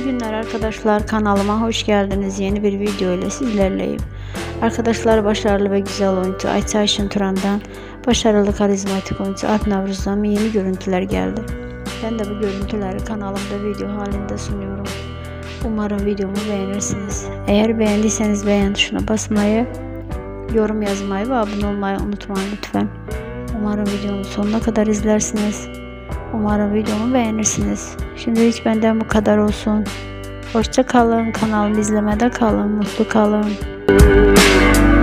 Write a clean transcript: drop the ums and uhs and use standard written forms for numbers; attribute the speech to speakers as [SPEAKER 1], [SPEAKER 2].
[SPEAKER 1] günler arkadaşlar, kanalıma hoş geldiniz. Yeni bir video ile sizlerleyim. Arkadaşlar, başarılı ve güzel oyuncu Ayça Ayşin Turan'dan, başarılı karizmatik oyuncu Alp Navruz'dan yeni görüntüler geldi. Ben de bu görüntüleri kanalımda video halinde sunuyorum. Umarım videomu beğenirsiniz. Eğer beğendiyseniz beğen tuşuna basmayı, yorum yazmayı ve abone olmayı unutmayın lütfen. Umarım videomu sonuna kadar izlersiniz. Umarım videomu beğenirsiniz. Şimdilik benden bu kadar olsun. Hoşça kalın. Kanalımı izlemede kalın. Mutlu kalın.